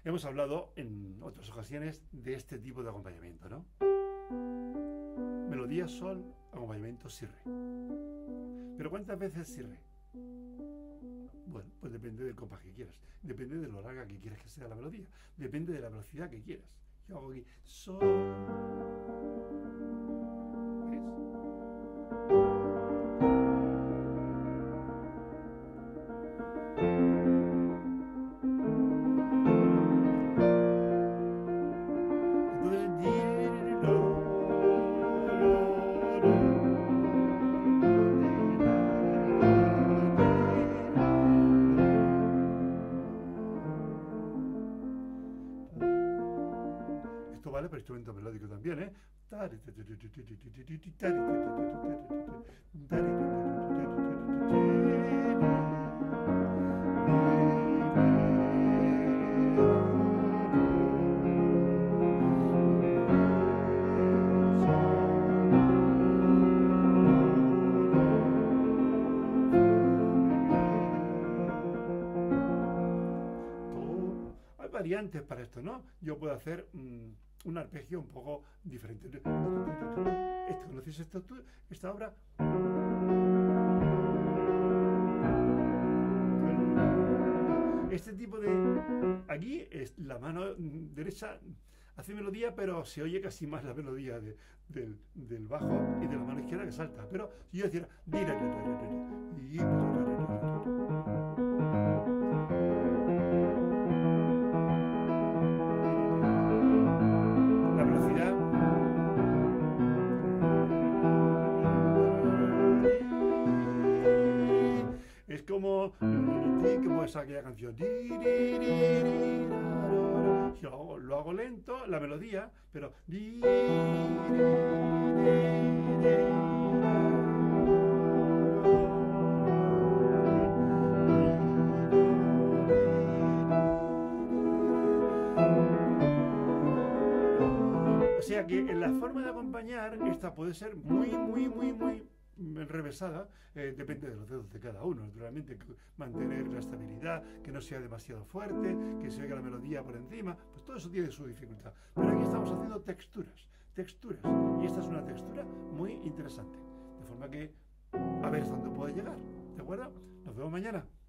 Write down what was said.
Hemos hablado en otras ocasiones de este tipo de acompañamiento, ¿no? Melodía, sol, acompañamiento, si, re. ¿Pero cuántas veces si, re? Bueno, pues depende del compás que quieras, depende de lo larga que quieras que sea la melodía, depende de la velocidad que quieras. Yo hago aquí sol, ¿ves? Esto vale para instrumento melódico también, ¿eh? Hay variantes para esto, ¿no? Yo puedo hacer un arpegio un poco diferente. ¿Conocéis esta obra? Este tipo de... Aquí es la mano derecha hace melodía, pero se oye casi más la melodía del bajo y de la mano izquierda que salta. Pero si yo hiciera... La velocidad... Es como es aquella canción. Yo lo hago lento, la melodía, pero... O sea que en la forma de acompañar, esta puede ser muy enrevesada, depende de los dedos de cada uno, naturalmente, mantener la estabilidad, que no sea demasiado fuerte, que se oiga la melodía por encima, pues todo eso tiene su dificultad. Pero aquí estamos haciendo texturas, y esta es una textura muy interesante, de forma que a ver hasta dónde puede llegar, ¿de acuerdo? Nos vemos mañana.